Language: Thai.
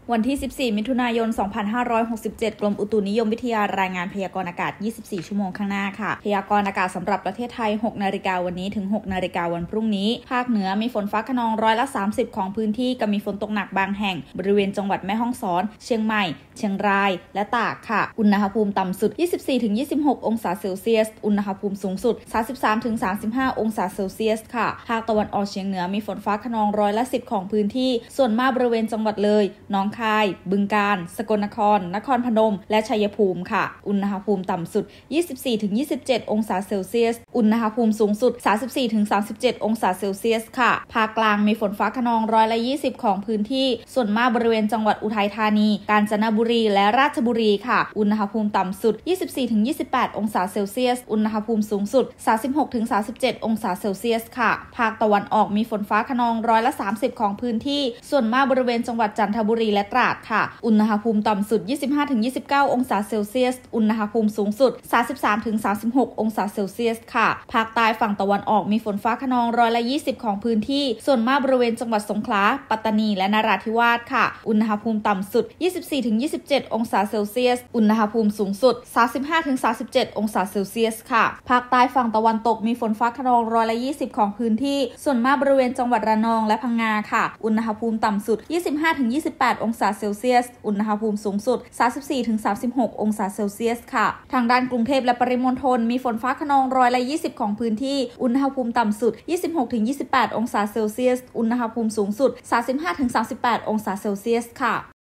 วันที่ 14 มิถุนายน 2567 กรมอุตุนิยมวิทยารายงานพยากรณ์อากาศ 24 ชั่วโมงข้างหน้าค่ะพยากรณ์อากาศสำหรับประเทศไทย 6 นาฬิกาวันนี้ถึง 6 นาฬิกาวันพรุ่งนี้ภาคเหนือมีฝนฟ้าคะนอง30%ของพื้นที่กับมีฝนตกหนักบางแห่งบริเวณจังหวัดแม่ฮ่องสอนเชียงใหม่เชียงรายและตากค่ะอุณหภูมิต่ำสุด 24-26 องศาเซลเซียสอุณหภูมิสูงสุด 33-35 องศาเซลเซียสค่ะภาคตะวันออกเฉียงเหนือมีฝนฟ้าคะนอง10%ของพื้นที่ส่วนมากบริเวณจังหวัดเลยหนองคายบึงกาฬสกลนครนครพนมและชัยภูมิค่ะอุณหภูมิต่ำสุด 24-27 องศาเซลเซียสอุณหภูมิสูงสุด 34-37 องศาเซลเซียสค่ะภาคกลางมีฝนฟ้าคะนอง20%ของพื้นที่ส่วนมากบริเวณจังหวัดอุทัยธานีกาญจนบุรีและราชบุรีค่ะอุณหภูมิต่ำสุด 24-28 องศาเซลเซียสอุณหภูมิสูงสุด 36-37 องศาเซลเซียสค่ะภาคตะวันออกมีฝนฟ้าคะนอง30%ของพื้นที่ส่วนมากบริเวณจังหวัดจันทบุรีและตราดค่ะอุณหภูมิต่ำสุด 25-29 องศาเซลเซียสอุณหภูมิสูงสุด 33-36 องศาเซลเซียสค่ะภาคใต้ฝั่งตะวันออกมีฝนฟ้าคะนอง20%ของพื้นที่ส่วนมากบริเวณจังหวัดสงขลาปัตตานีและนราธิวาสค่ะอุณหภูมิต่ำสุด 24-27 องศาเซลเซียสอุณหภูมิสูงสุด 35-37 องศาเซลเซียสค่ะภาคใต้ฝั่งตะวันตกมีฝนฟ้าคะนอง20%ของพื้นที่ส่วนมากบริเวณจังหวัดระนองและพังงาค่ะอุณหภูมิต่ำสุด 25-28 องศาเซลเซียสอุณหภูมิสูงสุด 34-36 องศาเซลเซียสค่ะทางด้านกรุงเทพและปริมณฑลมีฝนฟ้าคะนอง20%ของพื้นที่อุณหภูมิต่ำสุด 26-28 องศาเซลเซียสอุณหภูมิสูงสุด 35-38 องศาเซลเซียสค่ะ